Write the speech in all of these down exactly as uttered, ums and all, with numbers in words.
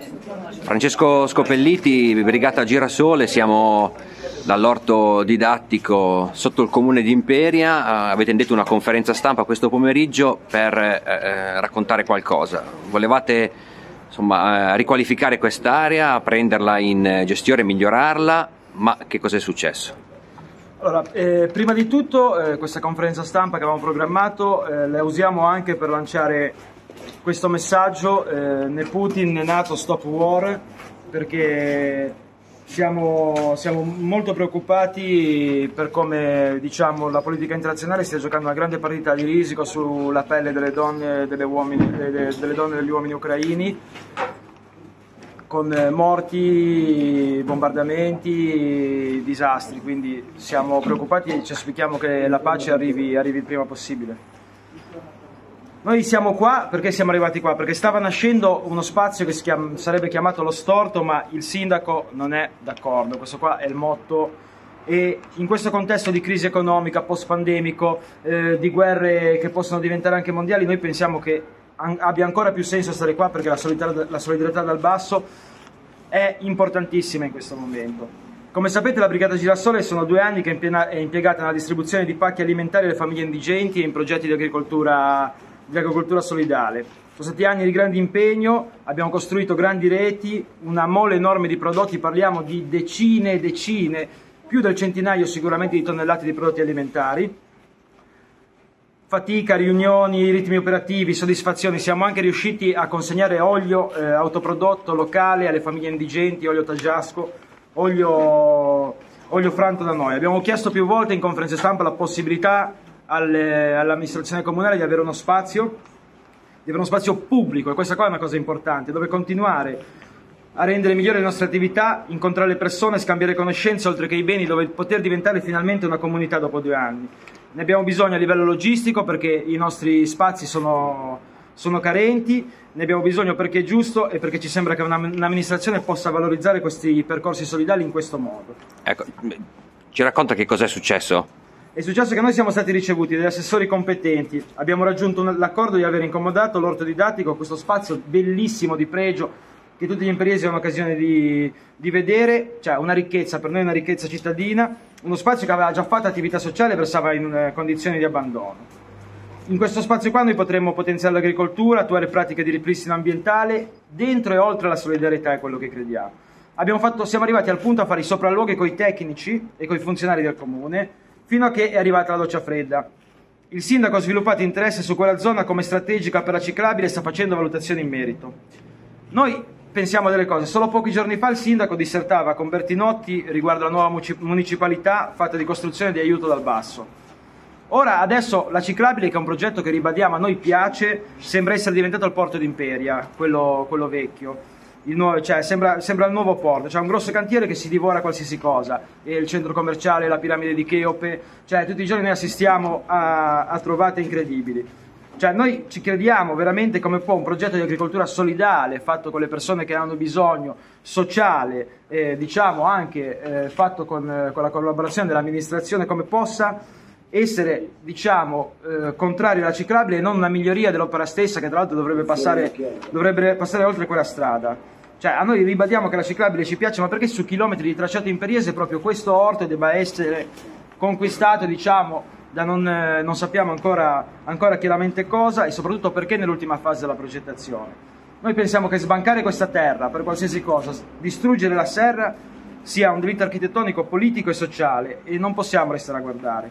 Francesco Scopelliti, Brigata Girasole, siamo dall'orto didattico sotto il comune di Imperia. Avete indetto una conferenza stampa questo pomeriggio per eh, raccontare qualcosa. Volevate insomma, eh, riqualificare quest'area, prenderla in gestione, migliorarla, ma che cosa è successo? Allora, eh, prima di tutto eh, questa conferenza stampa che avevamo programmato eh, la usiamo anche per lanciare questo messaggio, eh, né Putin né NATO stop war, perché siamo, siamo molto preoccupati per come, diciamo, la politica internazionale stia giocando una grande partita di risico sulla pelle delle donne, delle uomini, delle, delle donne e degli uomini ucraini, con morti, bombardamenti, disastri. Quindi siamo preoccupati e ci auspichiamo che la pace arrivi, arrivi il prima possibile. Noi siamo qua perché siamo arrivati qua? Perché stava nascendo uno spazio che si chiama, sarebbe chiamato Lo Storto, ma il sindaco non è d'accordo. Questo qua è il motto, e in questo contesto di crisi economica, post-pandemico, eh, di guerre che possono diventare anche mondiali, noi pensiamo che an abbia ancora più senso stare qua, perché la solidarietà, la solidarietà dal basso è importantissima in questo momento. Come sapete, la Brigata Girasole sono due anni che è impiegata nella distribuzione di pacchi alimentari alle famiglie indigenti e in progetti di agricoltura di agricoltura solidale. Sono stati anni di grande impegno, abbiamo costruito grandi reti, una mole enorme di prodotti, parliamo di decine e decine, più del centinaio sicuramente di tonnellate di prodotti alimentari. Fatica, riunioni, ritmi operativi, soddisfazioni. Siamo anche riusciti a consegnare olio eh, autoprodotto locale alle famiglie indigenti, olio taggiasco, olio, olio franto da noi. Abbiamo chiesto più volte in conferenze stampa la possibilità all'amministrazione comunale di avere uno spazio, di avere uno spazio pubblico, e questa qua è una cosa importante, dove continuare a rendere migliori le nostre attività, incontrare le persone, scambiare conoscenze oltre che i beni, dove poter diventare finalmente una comunità dopo due anni. Ne abbiamo bisogno a livello logistico perché i nostri spazi sono, sono carenti, ne abbiamo bisogno perché è giusto e perché ci sembra che un'amministrazione possa valorizzare questi percorsi solidali in questo modo. Ecco, ci racconta che cosa è successo? È successo che noi siamo stati ricevuti dagli assessori competenti, abbiamo raggiunto l'accordo di aver incomodato l'orto didattico, questo spazio bellissimo di pregio che tutti gli imperiesi hanno occasione di, di vedere, cioè una ricchezza, per noi una ricchezza cittadina, uno spazio che aveva già fatto attività sociale e versava in condizioni di abbandono. In questo spazio qua noi potremmo potenziare l'agricoltura, attuare pratiche di ripristino ambientale, dentro e oltre la solidarietà è quello che crediamo. Abbiamo fatto, siamo arrivati al punto a fare i sopralluoghi con i tecnici e con i funzionari del comune, fino a che è arrivata la doccia fredda. Il sindaco ha sviluppato interesse su quella zona come strategica per la ciclabile e sta facendo valutazioni in merito. Noi pensiamo delle cose. Solo pochi giorni fa il sindaco dissertava con Bertinotti riguardo alla nuova municipalità fatta di costruzione di aiuto dal basso. Ora, adesso, la ciclabile, che è un progetto che ribadiamo, a noi piace, sembra essere diventato il porto d'Imperia, quello, quello vecchio. Il nuovo, cioè, sembra, sembra il nuovo porto, c'è cioè un grosso cantiere che si divora qualsiasi cosa, e il centro commerciale, la piramide di Cheope, cioè tutti i giorni noi assistiamo a, a trovate incredibili. Cioè noi ci crediamo veramente come può un progetto di agricoltura solidale, fatto con le persone che hanno bisogno, sociale, eh, diciamo anche eh, fatto con, eh, con la collaborazione dell'amministrazione, come possa essere, diciamo, eh, contrario alla ciclabile e non una miglioria dell'opera stessa, che tra l'altro dovrebbe passare, dovrebbe passare oltre quella strada. Cioè, a noi ribadiamo che la ciclabile ci piace, ma perché su chilometri di tracciato imperiese proprio questo orto debba essere conquistato, diciamo, da non, eh, non sappiamo ancora, ancora chiaramente cosa, e soprattutto perché nell'ultima fase della progettazione. Noi pensiamo che sbancare questa terra per qualsiasi cosa, distruggere la serra, sia un delitto architettonico, politico e sociale, e non possiamo restare a guardare.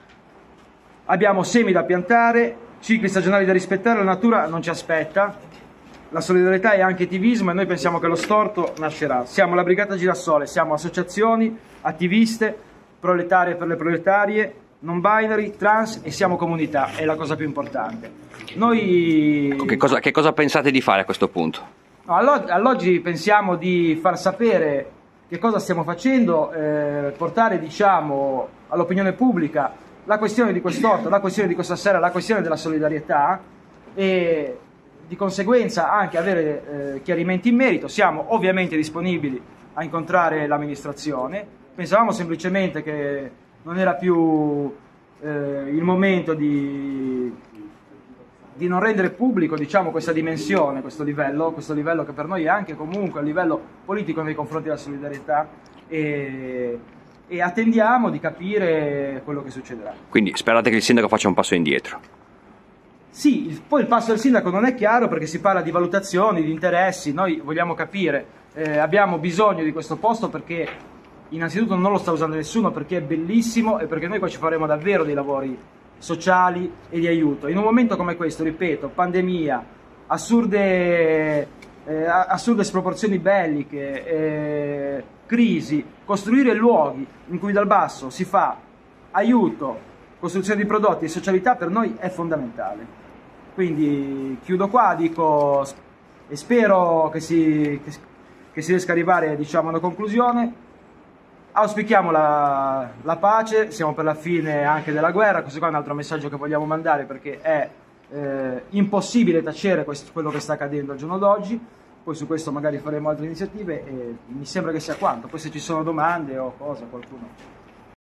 Abbiamo semi da piantare, cicli stagionali da rispettare, la natura non ci aspetta, la solidarietà è anche attivismo, e noi pensiamo che lo storto nascerà. Siamo la Brigata Girasole, siamo associazioni, attiviste, proletarie per le proletarie, non binary, trans, e siamo comunità, è la cosa più importante. Noi... Che cosa, che cosa pensate di fare a questo punto? No, all'oggi pensiamo di far sapere che cosa stiamo facendo, eh, portare, diciamo, all'opinione pubblica la questione di quest'orto, la questione di questa sera, la questione della solidarietà, e di conseguenza anche avere eh, chiarimenti in merito. Siamo ovviamente disponibili a incontrare l'amministrazione, pensavamo semplicemente che non era più eh, il momento di, di non rendere pubblico, diciamo, questa dimensione, questo livello, questo livello che per noi è anche comunque a livello politico nei confronti della solidarietà, e, e attendiamo di capire quello che succederà. Quindi sperate che il sindaco faccia un passo indietro? Sì, il, poi il passo del sindaco non è chiaro perché si parla di valutazioni, di interessi, noi vogliamo capire, eh, abbiamo bisogno di questo posto perché innanzitutto non lo sta usando nessuno, perché è bellissimo e perché noi qua ci faremo davvero dei lavori sociali e di aiuto. In un momento come questo, ripeto, pandemia, assurde, eh, assurde sproporzioni belliche, eh, crisi, costruire luoghi in cui dal basso si fa aiuto, costruzione di prodotti e socialità per noi è fondamentale. Quindi chiudo qua, dico e spero che si, che, che si riesca ad arrivare, diciamo, a una conclusione. Auspichiamo la, la pace, siamo per la fine anche della guerra, questo qua è un altro messaggio che vogliamo mandare perché è eh, impossibile tacere questo, quello che sta accadendo al giorno d'oggi, poi su questo magari faremo altre iniziative e mi sembra che sia quanto, poi se ci sono domande o cose qualcuno...